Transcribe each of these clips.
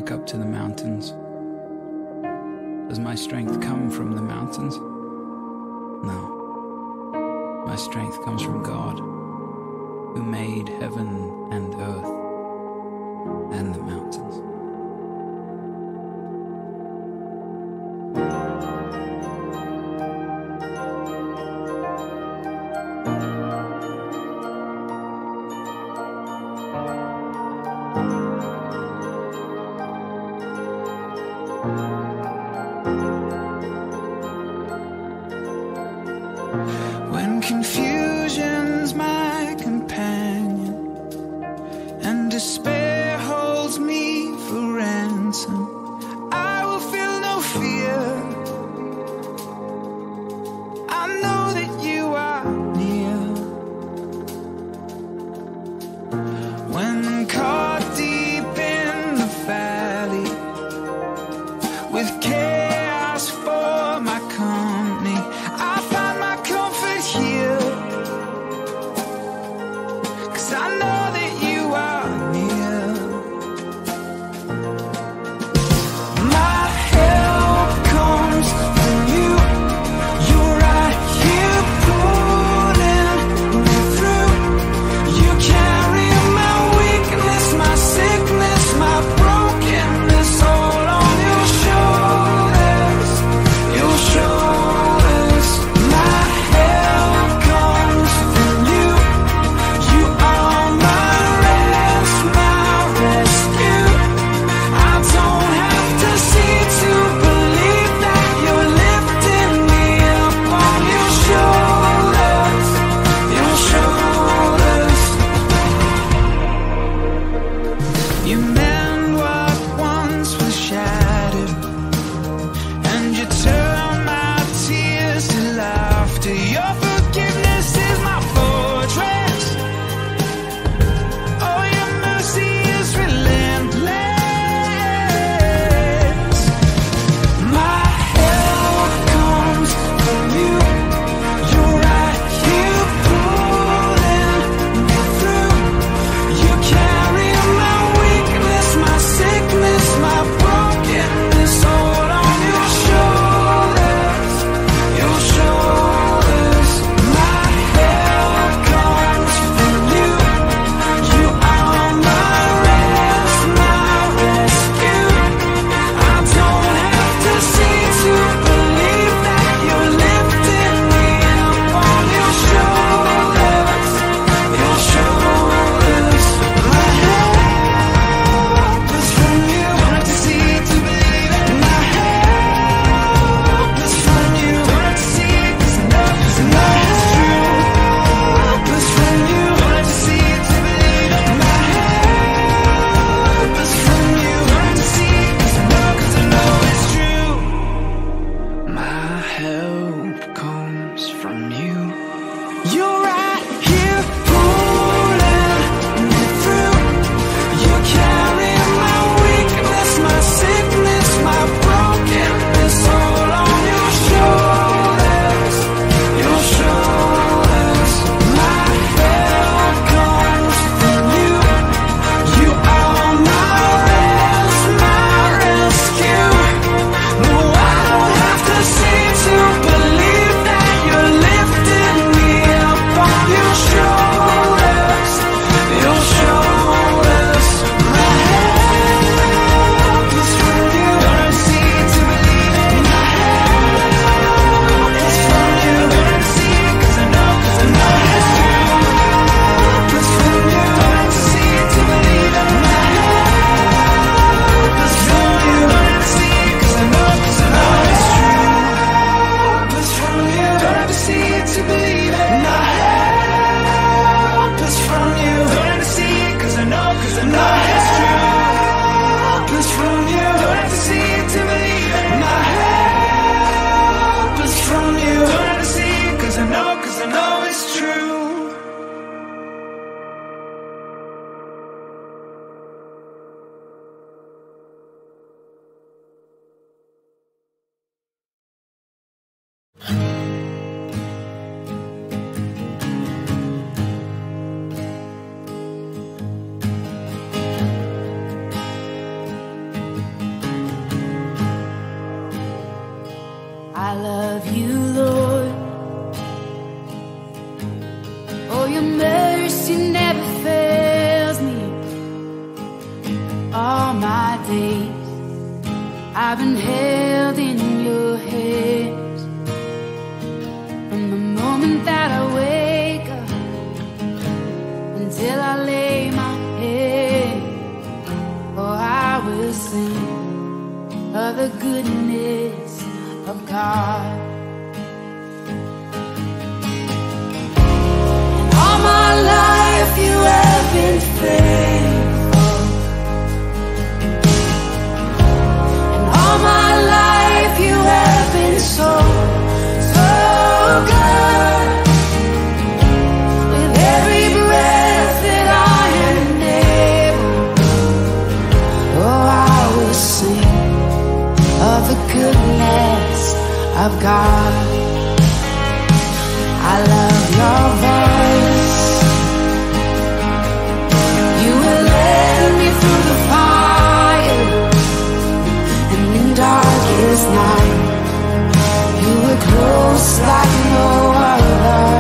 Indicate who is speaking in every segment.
Speaker 1: look up to the mountains. Does my strength come from the mountains? No. My strength comes from God, who made heaven and earth and the mountains. When confusion's my companion and despair holds me for ransom, I will feel no fear. I know that you are near. When caught deep in the valley with chaos for my company, I find my comfort here, 'cause I know that you are near. My help comes from you. You're right here pulling me through. You carry my weakness, my sickness, my brokenness all on your shoulders.
Speaker 2: I've been held in your hands from the moment that I wake up until I lay my head. Oh, I will sing of the goodness of God. And all my life you have been faithful, and all my life you have been so, so good. With every breath that I am able, oh, I will sing of the goodness of God. I love your voice. You will lead me through the fire, and in darkest night you were close like no other.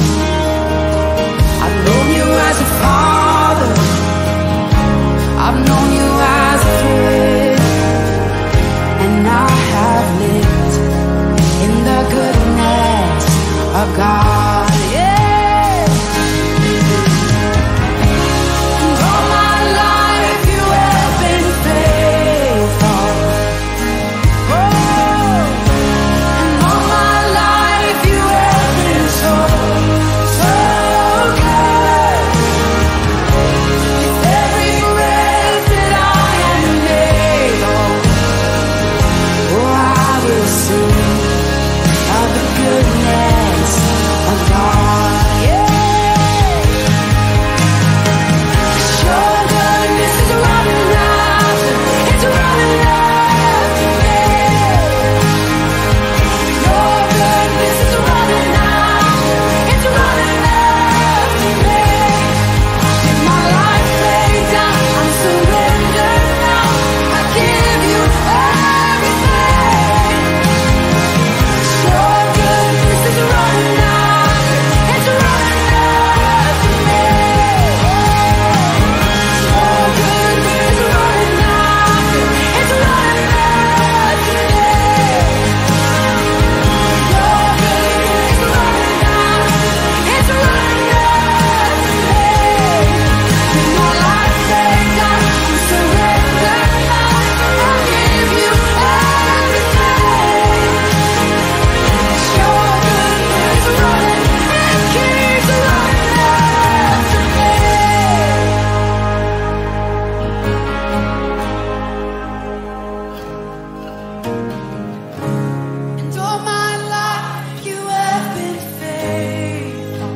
Speaker 2: I've known you as a father, I've known you as a friend, and I have lived in the goodness of God. Yeah. And all my life you have been faithful. Oh, and all my life you have been so, so good. With every breath that I am able, oh, I will sing of the goodness of God. Yeah. 'Cause your goodness is running after, it's running after me. Your goodness is running after, it's running after me. With my life laid down, I'm surrendered now. I give you everything. Your goodness is running after, it's running after me. Your goodness is running after, it's running after me. Your goodness is running after, it's running after me. With my life laid down, I'm surrendered now. I give you everything. Your goodness is running, it keeps running after me. And all my life you have been faithful,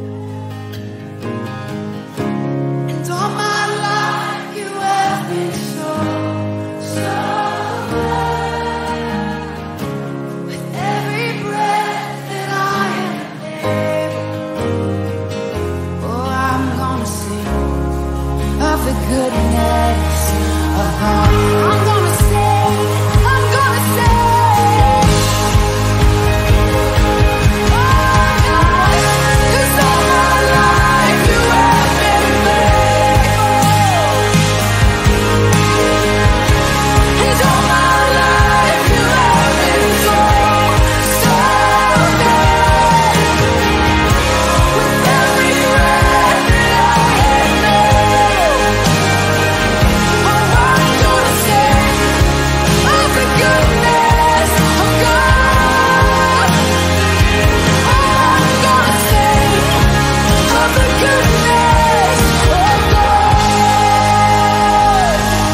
Speaker 2: and all my life you have been so, so good. With every breath that I am able, oh, I'm gonna sing of the goodness of God. I'm gonna sing, I'm gonna sing. Oh, God, 'cause all my life you have been faithful, and all my life you have been so, so good. With every breath that I am able, oh, I'm gonna sing of the goodness of God. Oh, I'm gonna sing of the goodness of God.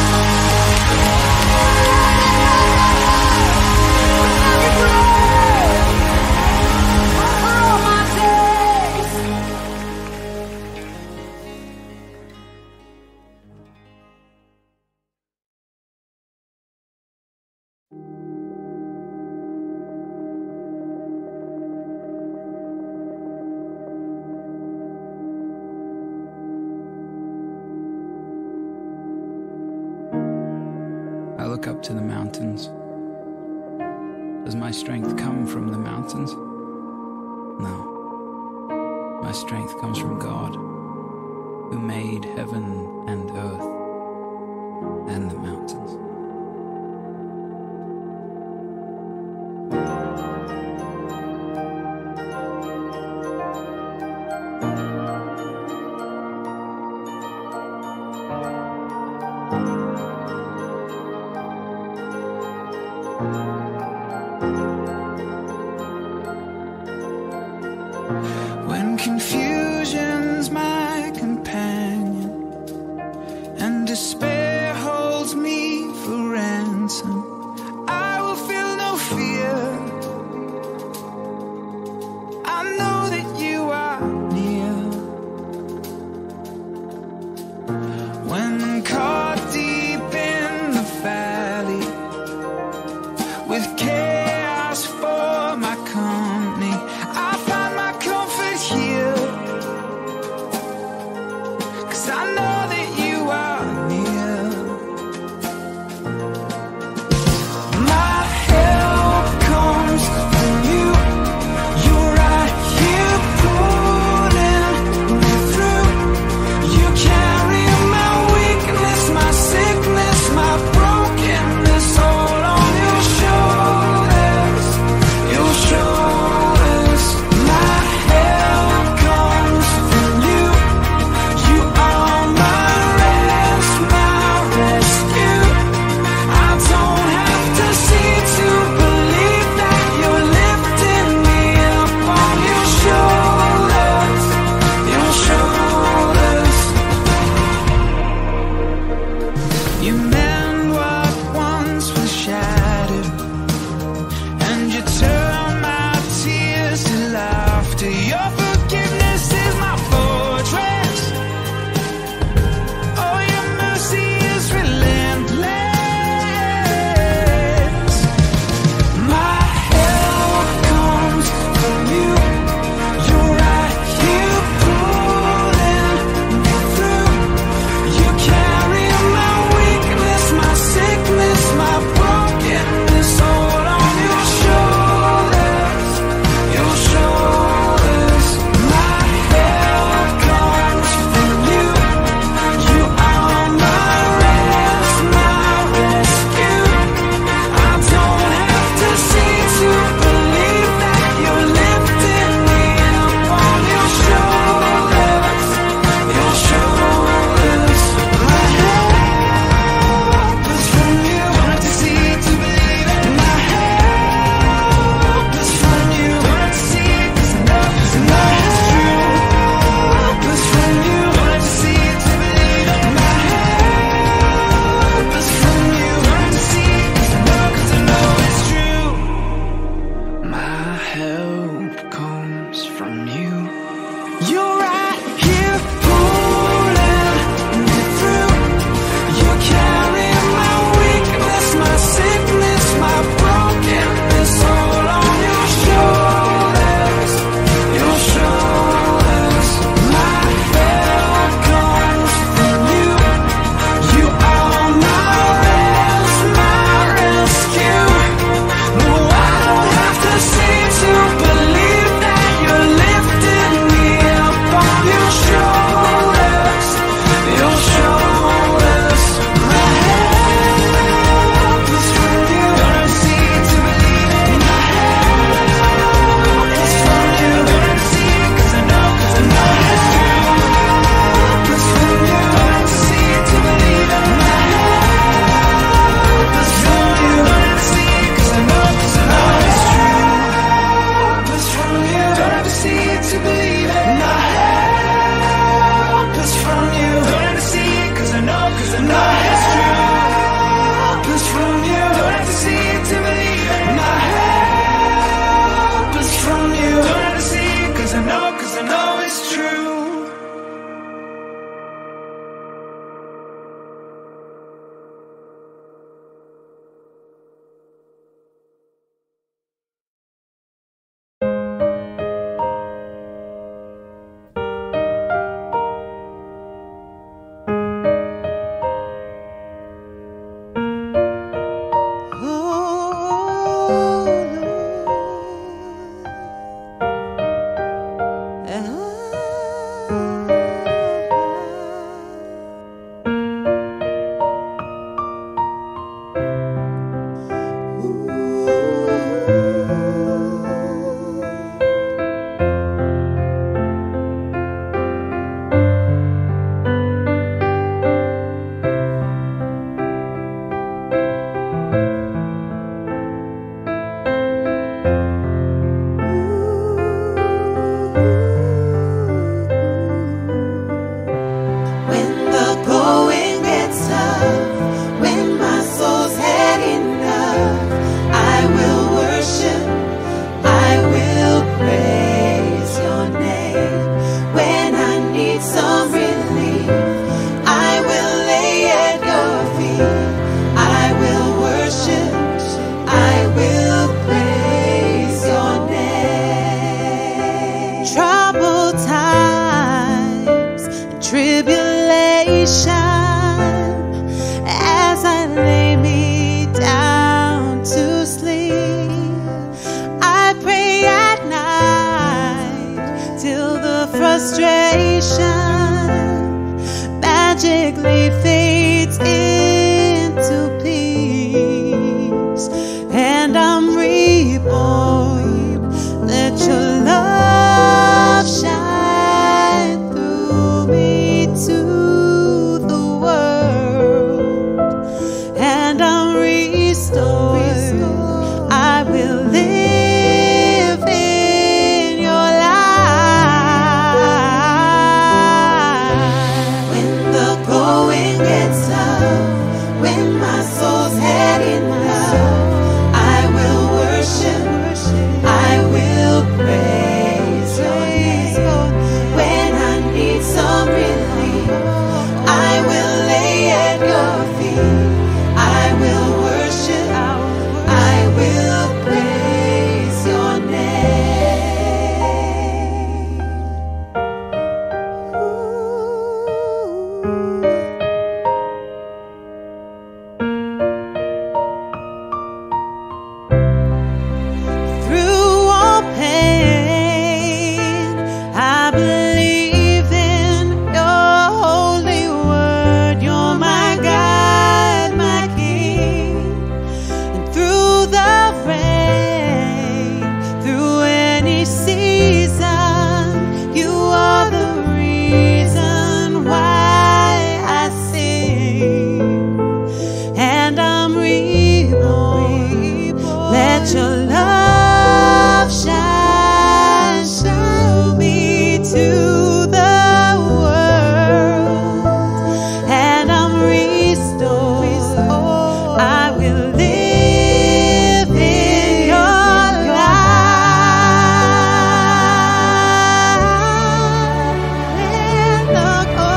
Speaker 2: With every breath, for all my days.
Speaker 1: I look up to the mountains. Does my strength come from the mountains? No. My strength comes from God, who made heaven and earth and the mountains. with chaos for my company. I find my comfort here, 'cause I know that you are near. My help comes from you. You're right here pulling me through. You carry my weakness, my sickness, my brokenness all on your shoulders.
Speaker 2: Lord. Let your love shine through me to the world, and I'm restored. I will live in your light. When the going gets tough, when my soul's heading low, I will worship, I will praise your name. When I need some relief, I will lay at your feet. I will worship, I will praise your name. Through all pain, I believe in your holy word. You're my God, my King. And through the rain, through any season, you are the reason why I sing. And I'm reborn. Let your love shine through me to the world, and I'm restored. I will live in your light. Let the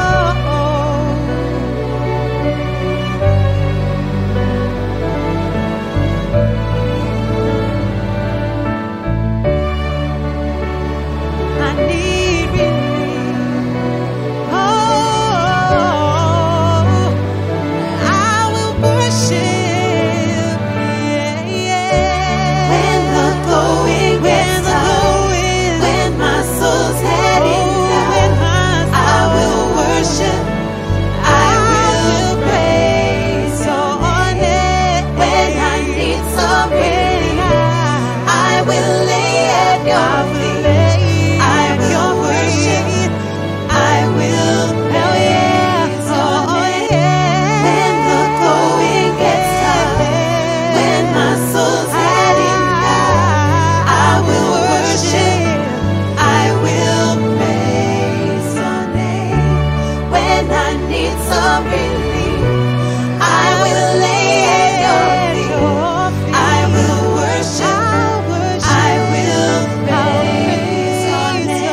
Speaker 2: I need relief. Oh, I will worship. When the going gets tough, when my soul's heading down, I will worship, I will praise your name. When I need some relief, I will lay at your feet. I will worship, I will praise your name. When the going gets tough, when my soul's heading down, I will worship, I will praise your name. When I need some relief, I will lay at your feet. I will worship, I will praise your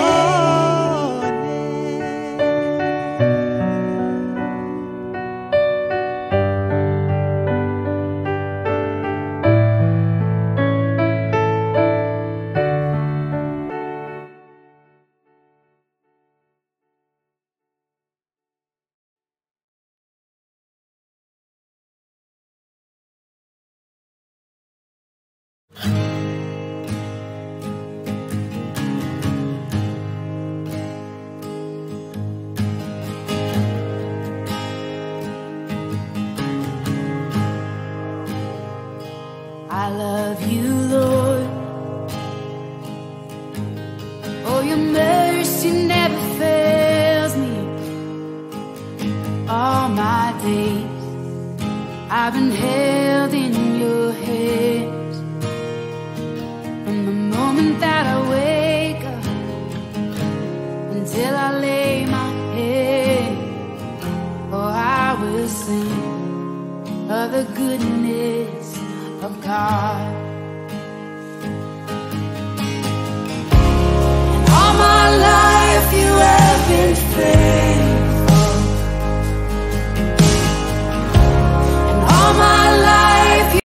Speaker 2: I love you, Lord. Oh, your mercy never fails me. All my days I've been held in your hands. From the moment that I wake up until I lay my head, oh, I will sing of the goodness of God.